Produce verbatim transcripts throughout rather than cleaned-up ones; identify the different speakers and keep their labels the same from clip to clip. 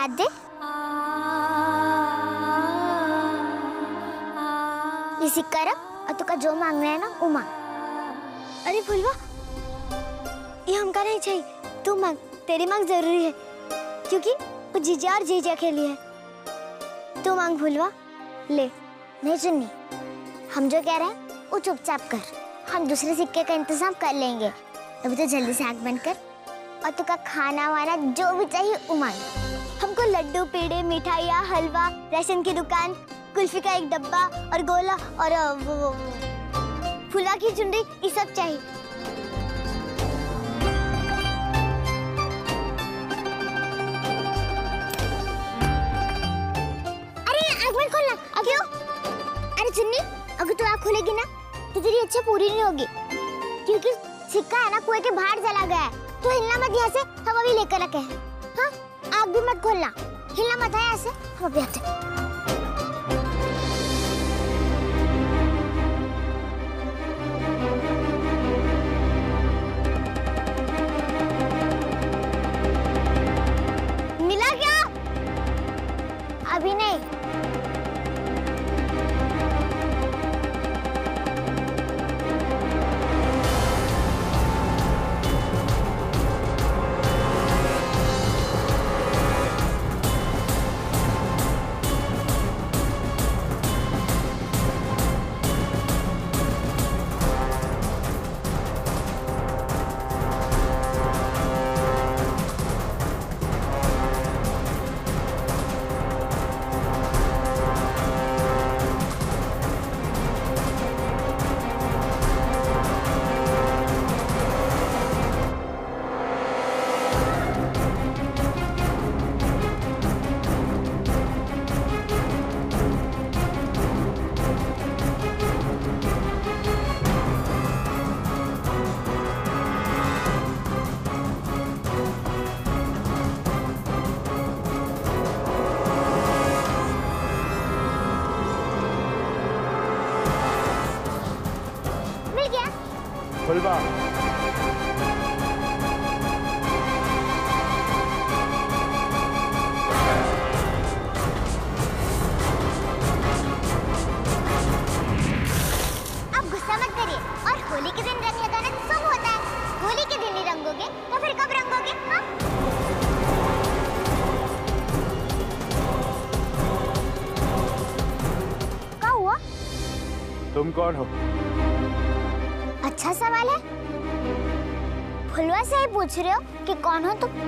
Speaker 1: याद दे। ये सिक्का रख और तुका जो मांगना है ना वो मांग।
Speaker 2: अरे फुलवा, ये हमका नहीं चाहिए, तू मांग, तेरी मांग जरूरी है क्योंकि वो जीजा और जीजा के लिए है। तू मांग फुलवा, ले।
Speaker 1: नहीं चुन्नी, हम जो कह रहे हैं वो चुपचाप कर, हम दूसरे सिक्के का इंतजाम कर लेंगे। अभी तो जल्दी से आँख बंद कर और तुका खाना वाना जो भी चाहिए वो मांग।
Speaker 2: हमको लड्डू, पेड़े, मिठाइयाँ, हलवा, राशन की दुकान, कुल्फी का एक डब्बा और गोला और वो, वो, वो फुलवा की चुनरी, ये सब चाहिए।
Speaker 1: अरे आँख मत खोलना। क्यों? अरे चुन्नी, अगर तू आँख खोलेगी ना तो तेरी इच्छा पूरी नहीं होगी, क्योंकि सिक्का है ना कुएं के बाहर चला गया है। तो हिलना मत यहाँ से, हम अभी लेकर रखे हैं। हाँ, आँख भी मत खोलना, हिलना मत है यहाँ से, हम अभी आते हैं।
Speaker 2: मिला क्या?
Speaker 1: अभी नहीं।
Speaker 3: फुलवा,
Speaker 1: अब गुस्सा मत करिए, और होली के दिन रंग लगाना तो सब होता है। होली के दिन ही रंगोगे तो फिर कब रंगोगे? हाँ? क्या हुआ?
Speaker 3: तुम कौन हो?
Speaker 1: अच्छा सवाल है। फुलवा से ही पूछ रहे हो कि कौन हो तुम?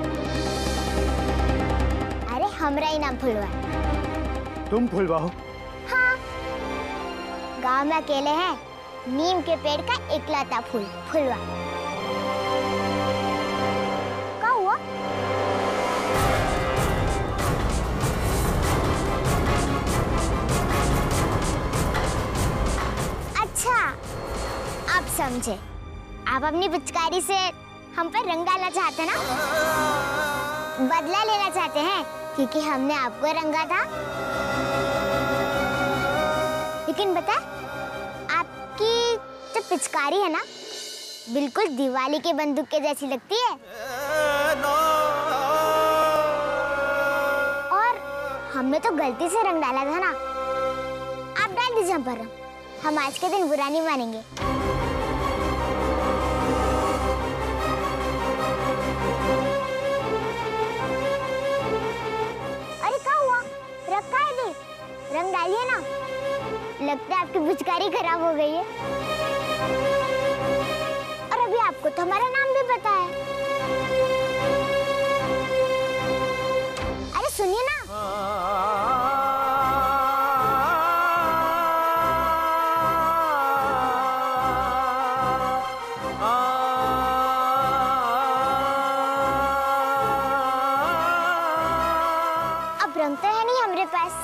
Speaker 1: अरे हमरा ही नाम फुलवा है।
Speaker 3: तुम फुलवा हो?
Speaker 1: हाँ, गांव में अकेले हैं नीम के पेड़ का इकलौता फूल, फुलवा। क्या हुआ? अच्छा, आप समझे। आप अपनी पिचकारी से हम पर रंग डालना चाहते ना, बदला लेना चाहते हैं क्योंकि हमने आपको रंगा था। लेकिन बता, आपकी जो पिचकारी है ना बिल्कुल दिवाली के बंदूक के जैसी लगती है। और हमने तो गलती से रंग डाला था ना। आप डाल दीजिए हम पर रंग, हम आज के दिन बुरा नहीं मानेंगे। अरे क्या हुआ? रखा है जी, रंग डालिए ना। लगता है आपकी पिचकारी खराब हो गई है। और अभी आपको तो हमारा नाम भी पता है। अरे सुनिए ना। अब रंग तो है नहीं हमारे पास।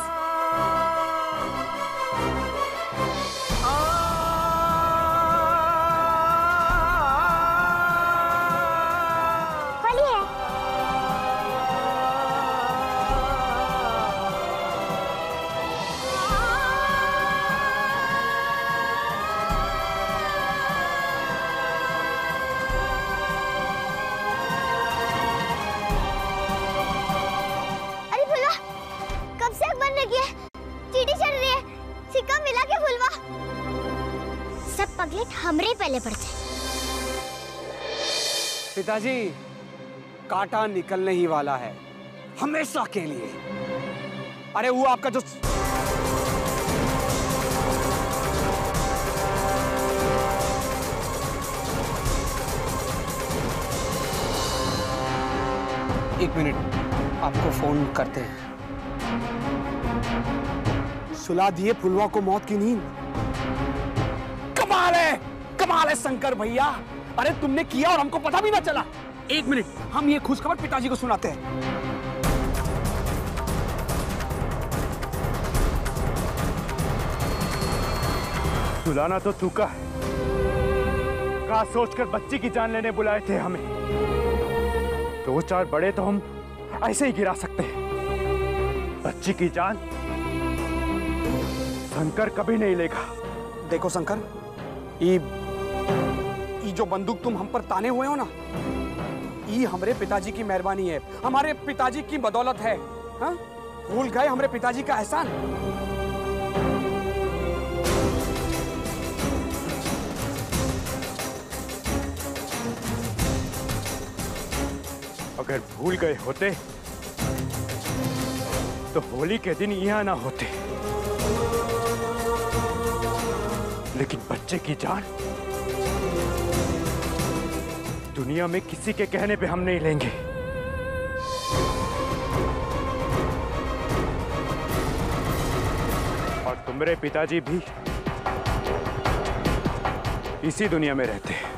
Speaker 1: चिल्ला के फुलवा। सब पगलेट हमरे पहले पड़ते।
Speaker 4: पिताजी, कांटा निकलने ही वाला है, हमेशा के लिए। अरे वो आपका जो एक मिनट, आपको फोन करते हैं। सुला दिए फुलवा को मौत की नींद। कमाल है, कमाल है शंकर भैया। अरे तुमने किया और हमको पता भी ना चला। एक मिनट, हम ये खुशखबर पिताजी को सुनाते हैं।
Speaker 3: सुलाना तो तू का है। का सोचकर बच्ची की जान लेने बुलाए थे हमें। दो चार बड़े तो हम ऐसे ही गिरा सकते हैं, बच्ची की जान शंकर कभी नहीं लेगा।
Speaker 4: देखो शंकर, ये ये जो बंदूक तुम हम पर ताने हुए हो ना, ये हमारे पिताजी की मेहरबानी है, हमारे पिताजी की बदौलत है। हाँ? भूल गए हमारे पिताजी का एहसान?
Speaker 3: अगर भूल गए होते तो होली के दिन यहाँ ना होते। लेकिन बच्चे की जान दुनिया में किसी के कहने पे हम नहीं लेंगे। और तुम्हारे पिताजी भी इसी दुनिया में रहते हैं।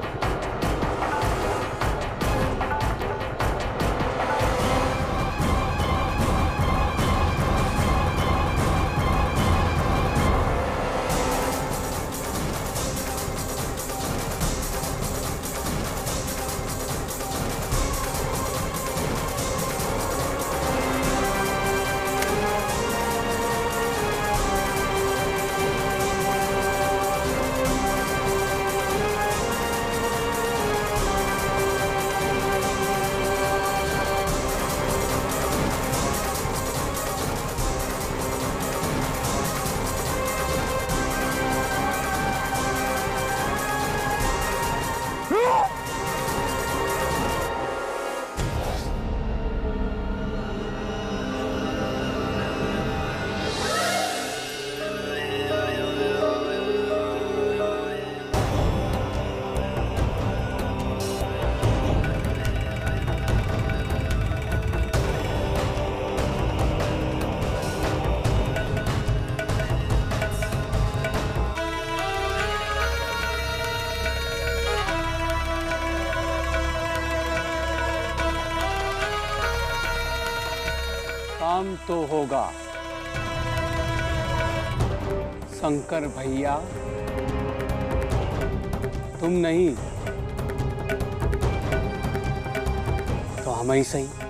Speaker 4: काम तो होगा शंकर भैया, तुम नहीं तो हम ही सही।